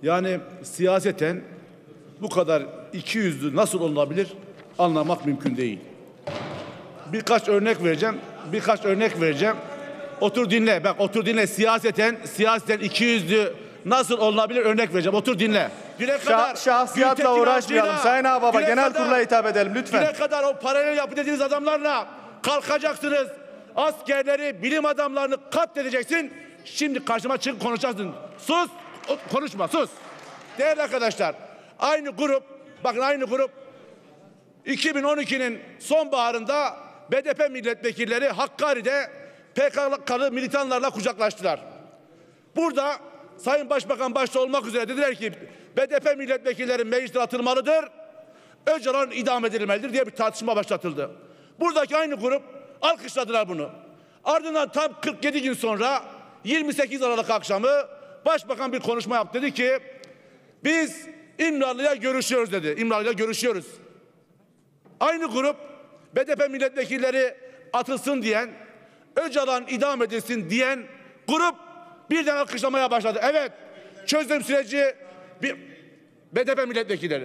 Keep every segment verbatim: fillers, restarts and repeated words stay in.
Yani siyaseten bu kadar ikiyüzlü nasıl olabilir anlamak mümkün değil. Birkaç örnek vereceğim. Birkaç örnek vereceğim. Otur dinle. Bak otur dinle. Siyaseten, siyaseten ikiyüzlü nasıl olabilir örnek vereceğim. Otur dinle. Güne kadar şahsiyatla uğraşmayalım. Sayın Ağbaba, genel kurula hitap edelim lütfen. Güne kadar o paralel yapı dediğiniz adamlarla kalkacaksınız. Askerleri, bilim adamlarını katledeceksin. Şimdi karşıma çıkıp konuşacaksın. Sus. Konuşma. Sus. Değerli arkadaşlar, aynı grup, bakın aynı grup iki bin on ikinin sonbaharında B D P milletvekilleri Hakkari'de P K K'lı militanlarla kucaklaştılar. Burada Sayın Başbakan başta olmak üzere dediler ki B D P milletvekilleri mecliste atılmalıdır, Öcalan idam edilmelidir diye bir tartışma başlatıldı. Buradaki aynı grup alkışladılar bunu. Ardından tam kırk yedi gün sonra yirmi sekiz Aralık akşamı Başbakan bir konuşma yaptı. Dedi ki biz İmralı'ya görüşüyoruz dedi. İmralı'ya görüşüyoruz. Aynı grup B D P milletvekilleri atılsın diyen, Öcalan idam edilsin diyen grup birden alkışlamaya başladı. Evet, çözüm süreci bir B D P milletvekilleri.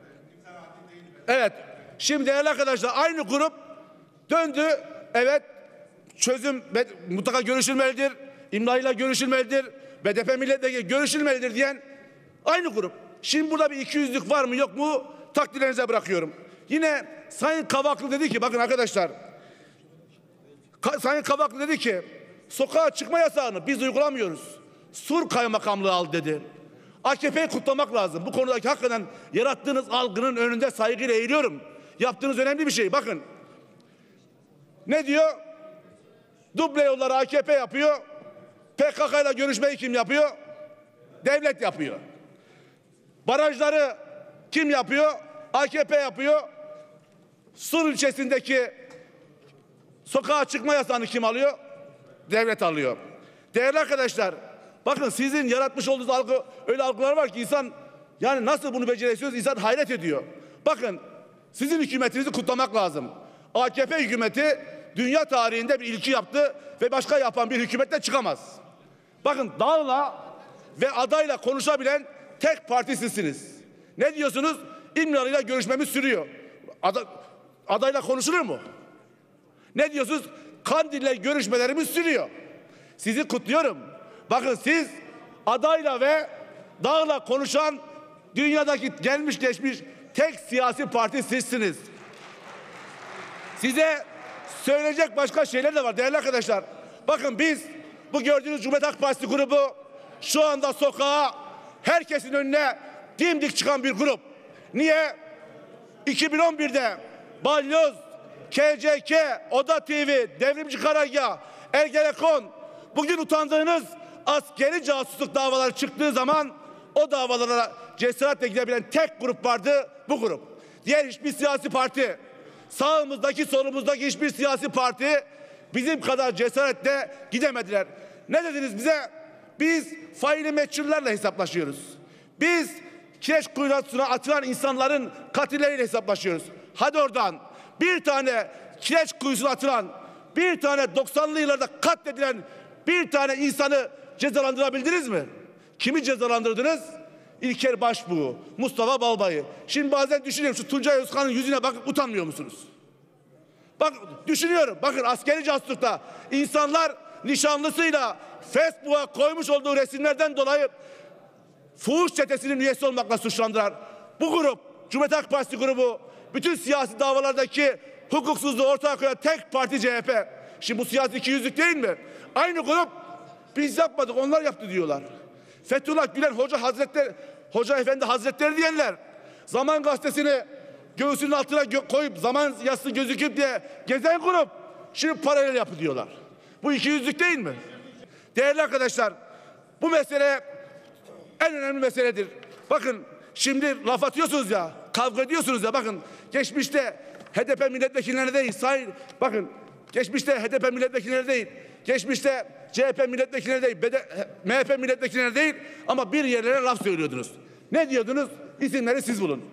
Evet, şimdi değerli arkadaşlar aynı grup döndü. Evet, çözüm mutlaka görüşülmelidir. İmralı'yla görüşülmelidir. B D P milletvekili görüşülmelidir diyen aynı grup. Şimdi burada bir ikiyüzlülük var mı yok mu takdirlerinize bırakıyorum. Yine Sayın Kavaklı dedi ki bakın arkadaşlar, Ka Sayın Kavaklı dedi ki sokağa çıkma yasağını biz uygulamıyoruz. Sur kaymakamlığı al dedi. A K P'yi kutlamak lazım. Bu konudaki hakikaten yarattığınız algının önünde saygıyla eğiliyorum. Yaptığınız önemli bir şey. Bakın ne diyor? Duble yolları A K P yapıyor. P K K ile görüşmeyi kim yapıyor? Devlet yapıyor. Barajları kim yapıyor? A K P yapıyor. Sur ilçesindeki sokağa çıkma yasağını kim alıyor? Devlet alıyor. Değerli arkadaşlar, bakın sizin yaratmış olduğunuz algı, öyle algılar var ki insan yani nasıl bunu beceresiyoruz insan hayret ediyor. Bakın sizin hükümetinizi kutlamak lazım. A K P hükümeti dünya tarihinde bir ilki yaptı ve başka yapan bir hükümetle çıkamaz. Bakın dağla ve adayla konuşabilen tek parti sizsiniz. Ne diyorsunuz? İmralı'yla görüşmemiz sürüyor. Ada, adayla konuşulur mu? Ne diyorsunuz? Kandil'le görüşmelerimiz sürüyor. Sizi kutluyorum. Bakın siz adayla ve dağla konuşan dünyadaki gelmiş geçmiş tek siyasi parti sizsiniz. Size söyleyecek başka şeyler de var değerli arkadaşlar. Bakın biz bu gördüğünüz Cumhuriyet Halk Partisi grubu şu anda sokağa herkesin önüne dimdik çıkan bir grup. Niye? iki bin on birde Balyoz, K C K, Oda T V, Devrimci Karargah, Ergenekon, bugün utandığınız askeri casusluk davaları çıktığı zaman o davalara cesaretle gidebilen tek grup vardı, bu grup. Diğer hiçbir siyasi parti, sağımızdaki solumuzdaki hiçbir siyasi parti bizim kadar cesaretle gidemediler. Ne dediniz bize? Biz faili meçhullerle hesaplaşıyoruz. Biz kireç kuyusuna atılan insanların katilleriyle hesaplaşıyoruz. Hadi oradan bir tane kireç kuyusuna atılan, bir tane doksanlı yıllarda katledilen bir tane insanı cezalandırabildiniz mi? Kimi cezalandırdınız? İlker Başbuğ, Mustafa Balbay'ı. Şimdi bazen düşünüyorum şu Tuncay Özkan'ın yüzüne bakıp utanmıyor musunuz? Bak düşünüyorum. Bakın askeri casuslukta insanlar nişanlısıyla Facebook'a koymuş olduğu resimlerden dolayı fuhuş çetesinin üyesi olmakla suçlandılar. Bu grup, Cumhuriyet Halk Partisi grubu, bütün siyasi davalardaki hukuksuzluğu ortaya koyan tek parti C H P. Şimdi bu siyasi ikiyüzlük değil mi? Aynı grup biz yapmadık onlar yaptı diyorlar. Fethullah Gülen Hoca Hazretleri, Hoca Efendi Hazretleri diyenler Zaman Gazetesi'ni göğsünün altına gö koyup zaman yazısı gözüküp diye gezen grup şimdi paralel yapı diyorlar. Bu ikiyüzlük değil mi? Değerli arkadaşlar, bu mesele en önemli meseledir. Bakın şimdi laf atıyorsunuz ya, kavga ediyorsunuz ya. Bakın geçmişte H D P milletvekillerine değil, sayın, bakın geçmişte H D P milletvekillerine değil, geçmişte C H P milletvekillerine değil, M H P milletvekillerine değil ama bir yerlere laf söylüyordunuz. Ne diyordunuz? İsimleri siz bulun.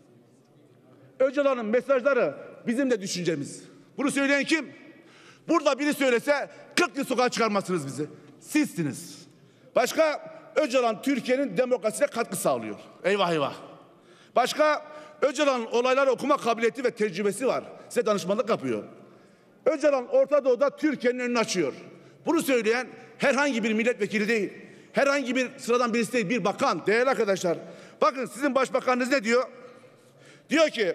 Öcalan'ın mesajları bizim de düşüncemiz. Bunu söyleyen kim? Burada biri söylese kırk yıl sokağa çıkarmazsınız bizi. Sizsiniz. Başka Öcalan Türkiye'nin demokrasisine katkı sağlıyor. Eyvah eyvah. Başka, Öcalan'ın olayları okuma kabiliyeti ve tecrübesi var. Size danışmanlık yapıyor. Öcalan Orta Doğu'da Türkiye'nin önünü açıyor. Bunu söyleyen herhangi bir milletvekili değil. Herhangi bir sıradan birisi değil. Bir bakan. Değerli arkadaşlar. Bakın sizin başbakanınız ne diyor? Diyor ki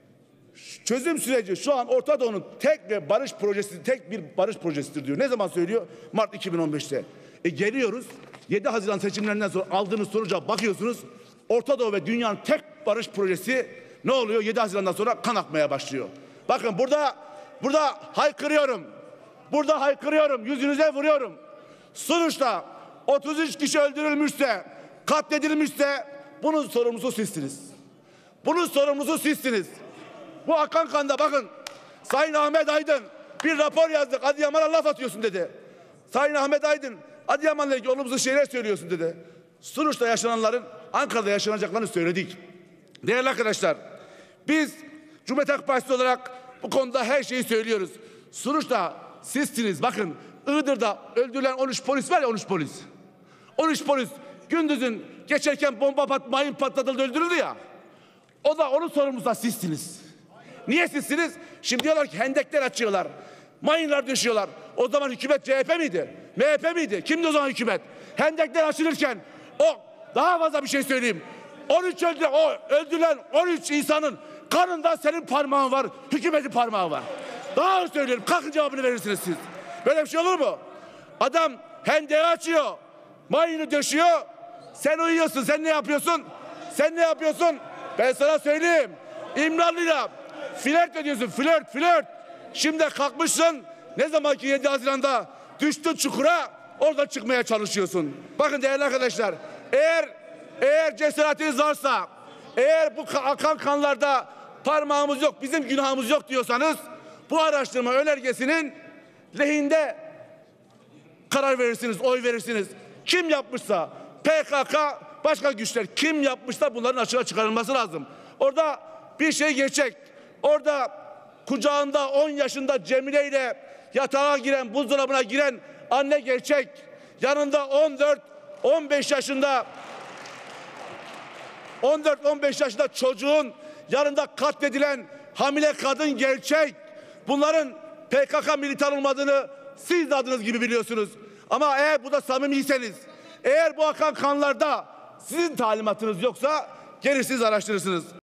çözüm süreci şu an Orta Doğu'nun tek ve barış projesi, tek bir barış projesidir diyor. Ne zaman söylüyor? Mart iki bin on beş'te. E geliyoruz. yedi Haziran seçimlerinden sonra aldığınız sonuca bakıyorsunuz. Orta Doğu ve dünyanın tek barış projesi ne oluyor? yedi Haziran'dan sonra kan akmaya başlıyor. Bakın burada burada haykırıyorum. Burada haykırıyorum. Yüzünüze vuruyorum. Sonuçta otuz üç kişi öldürülmüşse, katledilmişse bunun sorumlusu sizsiniz. Bunun sorumlusu sizsiniz. Bu akan kanda bakın. Sayın Ahmet Aydın bir rapor yazdık. Adıyaman'a laf atıyorsun dedi. Sayın Ahmet Aydın Adıyaman'la ilgili olumsuz şeyler söylüyorsun dedi. Suruç'ta yaşananların Ankara'da yaşanacaklarını söyledik. Değerli arkadaşlar, biz Cumhuriyet Halk Partisi olarak bu konuda her şeyi söylüyoruz. Suruç'ta sizsiniz. Bakın Iğdır'da öldürülen on üç polis var ya, on üç polis. on üç polis gündüzün geçerken bomba pat, mayın patlatıldı, öldürüldü ya. O da onun sorumlusu da sizsiniz. Niye sizsiniz? Şimdi diyorlar ki hendekler açıyorlar. Mayınlar düşüyorlar. O zaman hükümet C H P miydi? M H P miydi? Kimdi o zaman hükümet? Hendekler açılırken o daha fazla bir şey söyleyeyim. on üç öldü, o öldürülen on üç insanın kanında senin parmağın var, hükümetin parmağı var. Daha söylüyorum. Kalkın cevabını verirsiniz siz. Böyle bir şey olur mu? Adam hendeği açıyor. Mayını döşüyor. Sen uyuyorsun. Sen ne yapıyorsun? Sen ne yapıyorsun? Ben sana söyleyeyim. İmralı'yla flört ediyorsun. Flört, flört. Şimdi kalkmışsın. Ne zaman ki yedi Haziran'da düştün çukura, orada çıkmaya çalışıyorsun. Bakın değerli arkadaşlar. Eğer eğer cesaretiniz varsa, eğer bu akan kanlarda parmağımız yok, bizim günahımız yok diyorsanız, bu araştırma önergesinin lehinde karar verirsiniz, oy verirsiniz. Kim yapmışsa, P K K, başka güçler kim yapmışsa bunların açığa çıkarılması lazım. Orada bir şey gerçek. Orada kucağında on yaşında Cemile ile yatağa giren, buzdolabına giren anne gerçek. Yanında on dört on beş yaşında on dört on beş yaşında çocuğun yanında katledilen hamile kadın gerçek. Bunların P K K militan olmadığını siz de adınız gibi biliyorsunuz. Ama eğer bu da samimiyseniz, eğer bu akan kanlarda sizin talimatınız yoksa gerisiniz araştırırsınız.